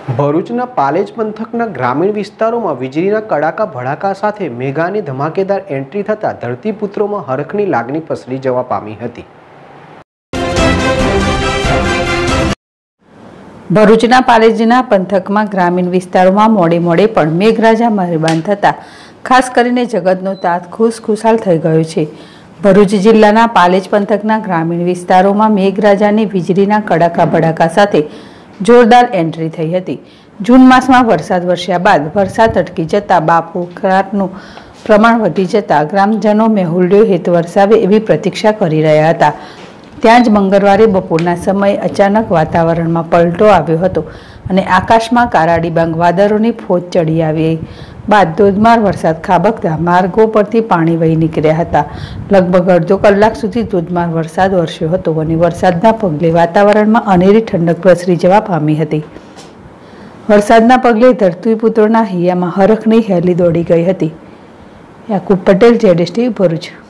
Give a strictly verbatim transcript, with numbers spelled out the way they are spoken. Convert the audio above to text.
ભરૂચના પાલેજ પંથકના ગ્રામીણ વિસ્તારોમાં વીજળીના કડાકા ભડાકા સાથે મેઘાની ધમાકેદાર એન્ટ્રી થતાં ધરતીપુત્રોમાં હરખની લાગણી પસરી જવા પામી હતી। ભરૂચના પાલેજના પંથકમાં ગ્રામીણ વિસ્તારોમાં મોડે મોડે પણ મેઘરાજા મહેરબાન થતા ખાસ કરીને જગતનો તાત ખુશખુશાલ થઈ ગયો છે। ભરૂચ જિલ્લાના પાલેજ પંથકના ગ્રામીણ વિસ્તારોમાં મેઘરાજાની વીજળીના કડાકા ભડાકા સાથે જોરદાર એન્ટ્રી થઈ હતી। જૂન માસમાં વરસાદ વરસ્યા બાદ વરસાદ અટકી જતા બાપુકરાટનું પ્રમાણ વધી જતા ગ્રામજનો મેહુલ્યો હેત વરસાવે એવી પ્રતીક્ષા કરી રહ્યા હતા। ત્યાં જ મંગળવારે બપોરના સમયે અચાનક વાતાવરણમાં પલટો આવ્યો હતો અને આકાશમાં કાળા ડિબાંગ વાદળોની ફોજ ચડી આવી બાદ ધોધમાર વરસાદ ખાબકતા માર્ગો પરથી પાણી વહી નીકળ્યા હતા। લગભગ અડધો કલાક સુધી ધોધમાર વરસાદ વરસ્યો હતો અને વરસાદના પગલે વાતાવરણમાં અનેરી ઠંડક પ્રસરી જવા પામી હતી। વરસાદના પગલે ધરતીપુત્રોના હૈયામાં હરખની હેલી દોડી ગઈ હતી। Yakub Patel, Z S T V, Bharuch.